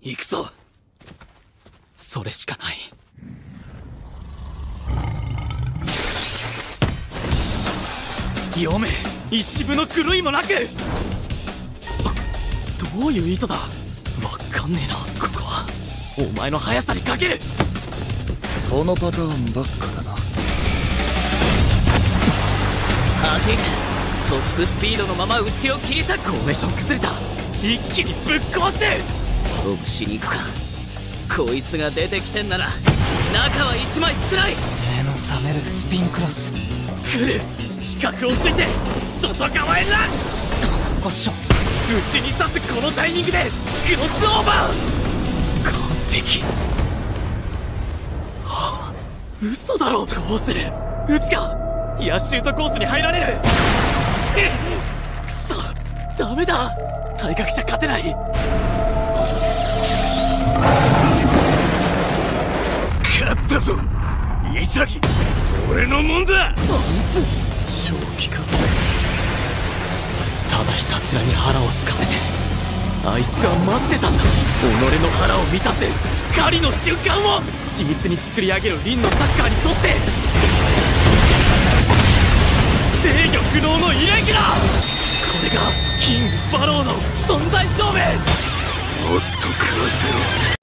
行くぞ。それしかない。読め、一分の狂いもなく。どういう意図だ。わかんねえな。ここはお前の速さにかける。 このパターンばっかだな。 はじいた。トップスピードのまま内を切り裂く。フォーメーション崩れた。一気にぶっ壊す。勝負しに行くか。こいつが出てきてんなら中は一枚少ない。 目の覚めるスピンクロス。 来る。死角をついて外側へラン。 ポジション。 内に刺すこのタイミングでクロスオーバー。完璧。はあ、嘘だろ。どうする。撃つか。いやシュートコースに入られる。くそ、ダメだ。体格じゃ勝てない。 勝ったぞ潔。俺のもんだ。 あいつ正気か。ただひたすらに腹を空かせて、あいつは待ってたんだ。己の腹を満たす狩りの瞬間を緻密に作り上げるリンのサッカーにとって制御不能のイレギュラー。これがキング・バローの存在証明。 もっと食わせろ。